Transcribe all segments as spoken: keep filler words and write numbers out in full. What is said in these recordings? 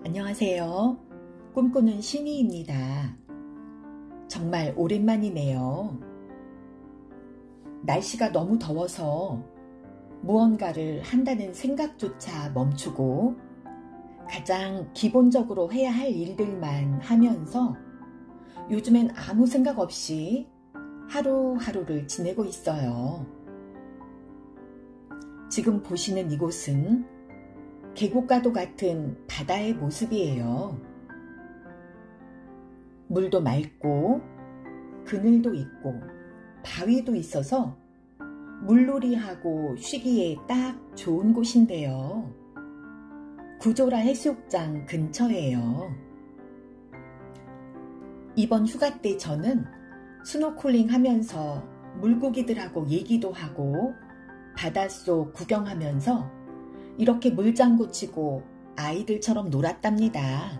안녕하세요. 꿈꾸는 신이입니다. 정말 오랜만이네요. 날씨가 너무 더워서 무언가를 한다는 생각조차 멈추고 가장 기본적으로 해야 할 일들만 하면서 요즘엔 아무 생각 없이 하루하루를 지내고 있어요. 지금 보시는 이곳은 계곡가도 같은 바다의 모습이에요. 물도 맑고 그늘도 있고 바위도 있어서 물놀이하고 쉬기에 딱 좋은 곳인데요. 구조라 해수욕장 근처예요. 이번 휴가 때 저는 스노클링 하면서 물고기들하고 얘기도 하고 바닷속 구경하면서 이렇게 물장구 치고 아이들처럼 놀았답니다.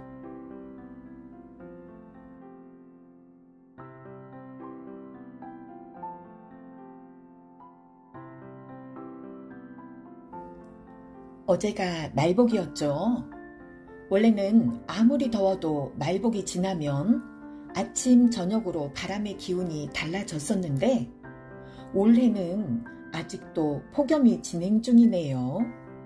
어제가 말복이었죠. 원래는 아무리 더워도 말복이 지나면 아침 저녁으로 바람의 기운이 달라졌었는데 올해는 아직도 폭염이 진행 중이네요.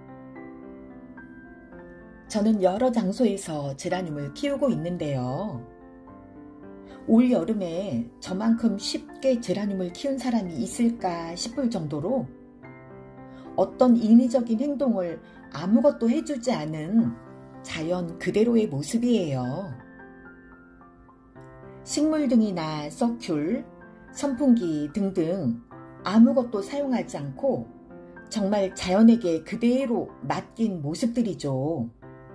저는 여러 장소에서 제라늄을 키우고 있는데요. 올 여름에 저만큼 쉽게 제라늄을 키운 사람이 있을까 싶을 정도로 어떤 인위적인 행동을 아무것도 해주지 않은 자연 그대로의 모습이에요. 식물등이나 서큘, 선풍기 등등 아무것도 사용하지 않고 정말 자연에게 그대로 맡긴 모습들이죠.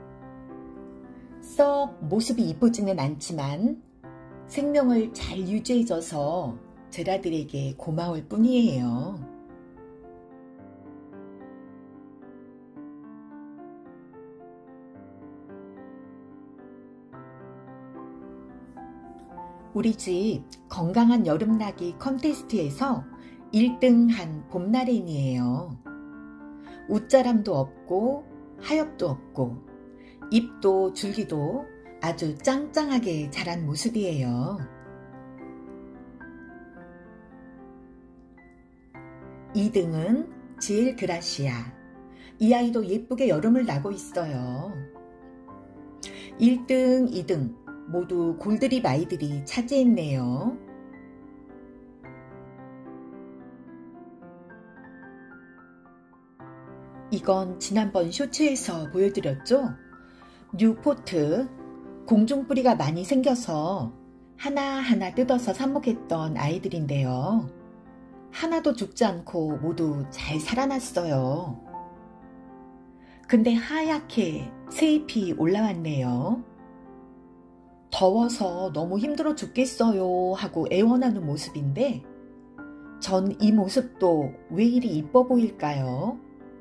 썩 모습이 이쁘지는 않지만 생명을 잘 유지해줘서 제라들에게 고마울 뿐이에요. 우리 집 건강한 여름나기 컨테스트에서 일 등한 봄나래인이에요. 웃자람도 없고 하엽도 없고 잎도 줄기도 아주 짱짱하게 자란 모습이에요. 이 등은 지엘 그라시아. 이 아이도 예쁘게 여름을 나고 있어요. 일 등, 이 등 모두 골드립 아이들이 차지했네요. 이건 지난번 쇼츠에서 보여드렸죠? 뉴포트, 공중뿌리가 많이 생겨서 하나하나 뜯어서 삽목했던 아이들인데요. 하나도 죽지 않고 모두 잘 살아났어요. 근데 하얗게 새잎이 올라왔네요. 더워서 너무 힘들어 죽겠어요 하고 애원하는 모습인데 전 이 모습도 왜 이리 이뻐 보일까요?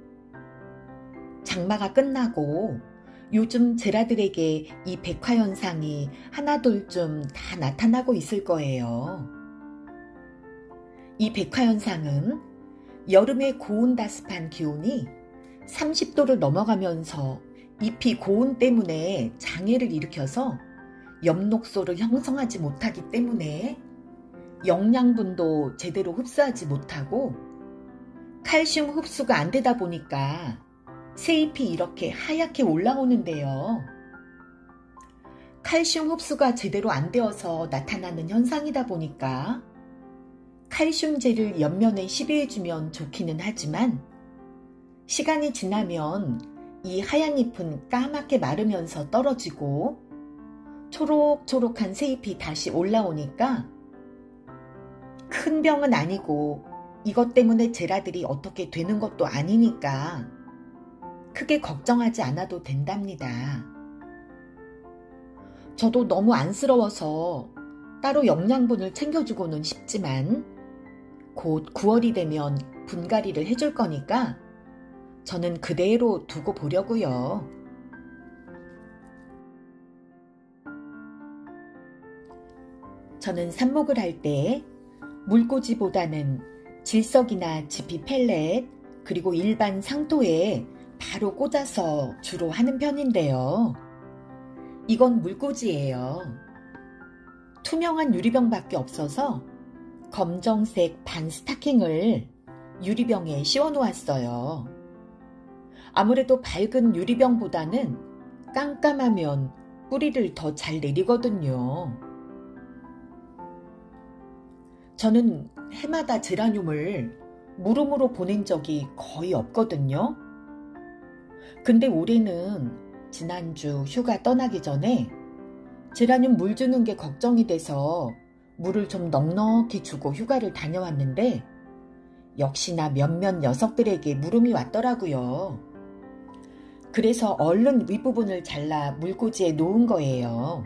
장마가 끝나고 요즘 제라들에게 이 백화현상이 하나둘쯤 다 나타나고 있을 거예요. 이 백화현상은 여름의 고온다습한 기온이 삼십 도를 넘어가면서 잎이 고온 때문에 장애를 일으켜서 엽록소를 형성하지 못하기 때문에 영양분도 제대로 흡수하지 못하고 칼슘 흡수가 안 되다 보니까 새잎이 이렇게 하얗게 올라오는데요. 칼슘 흡수가 제대로 안 되어서 나타나는 현상이다 보니까 칼슘제를 옆면에 시비해주면 좋기는 하지만 시간이 지나면 이 하얀 잎은 까맣게 마르면서 떨어지고 초록초록한 새잎이 다시 올라오니까 큰 병은 아니고 이것 때문에 제라들이 어떻게 되는 것도 아니니까 크게 걱정하지 않아도 된답니다. 저도 너무 안쓰러워서 따로 영양분을 챙겨주고는 싶지만 곧 구월이 되면 분갈이를 해줄 거니까 저는 그대로 두고 보려고요. 저는 삽목을 할 때 물꽂이보다는 질석이나 지피 펠렛 그리고 일반 상토에 바로 꽂아서 주로 하는 편인데요. 이건 물꽂이예요. 투명한 유리병밖에 없어서 검정색 반 스타킹을 유리병에 씌워 놓았어요. 아무래도 밝은 유리병보다는 깜깜하면 뿌리를 더 잘 내리거든요. 저는 해마다 제라늄을 무름으로 보낸 적이 거의 없거든요. 근데 올해는 지난주 휴가 떠나기 전에 제라늄 물 주는 게 걱정이 돼서 물을 좀 넉넉히 주고 휴가를 다녀왔는데 역시나 몇몇 녀석들에게 물음이 왔더라고요. 그래서 얼른 윗부분을 잘라 물꽂이에 놓은 거예요.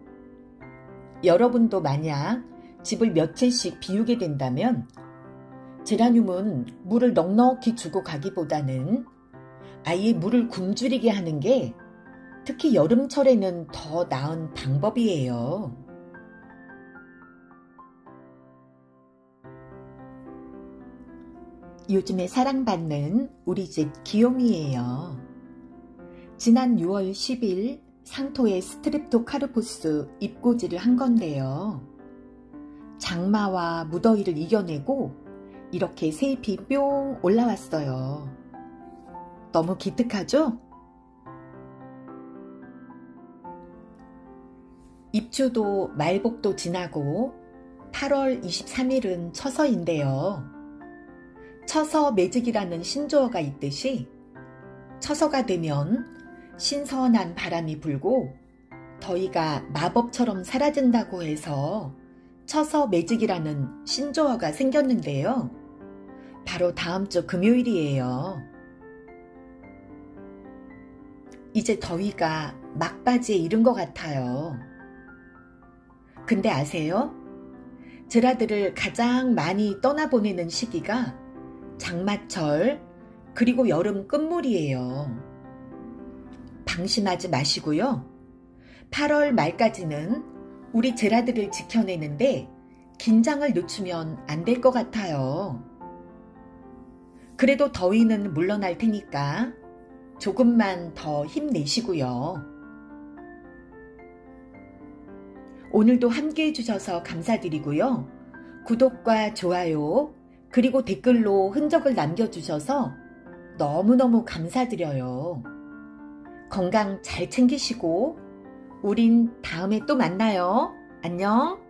여러분도 만약 집을 며칠씩 비우게 된다면 제라늄은 물을 넉넉히 주고 가기보다는 아예 물을 굶주리게 하는 게 특히 여름철에는 더 나은 방법이에요. 요즘에 사랑받는 우리 집 귀요미예요. 지난 유월 십일 상토에 스트립토카르포스 잎꽂이를 한 건데요. 장마와 무더위를 이겨내고 이렇게 새잎이 뿅 올라왔어요. 너무 기특하죠? 입추도 말복도 지나고 팔월 이십삼일은 처서인데요. 처서 매직이라는 신조어가 있듯이 처서가 되면 신선한 바람이 불고 더위가 마법처럼 사라진다고 해서 처서 매직이라는 신조어가 생겼는데요. 바로 다음 주 금요일이에요. 이제 더위가 막바지에 이른 것 같아요. 근데 아세요? 제라들을 가장 많이 떠나보내는 시기가 장마철 그리고 여름 끝물이에요. 방심하지 마시고요. 팔월 말까지는 우리 제라들을 지켜내는데 긴장을 늦추면 안 될 것 같아요. 그래도 더위는 물러날 테니까 조금만 더 힘내시고요. 오늘도 함께 해주셔서 감사드리고요. 구독과 좋아요 그리고 댓글로 흔적을 남겨주셔서 너무너무 감사드려요. 건강 잘 챙기시고 우린 다음에 또 만나요. 안녕.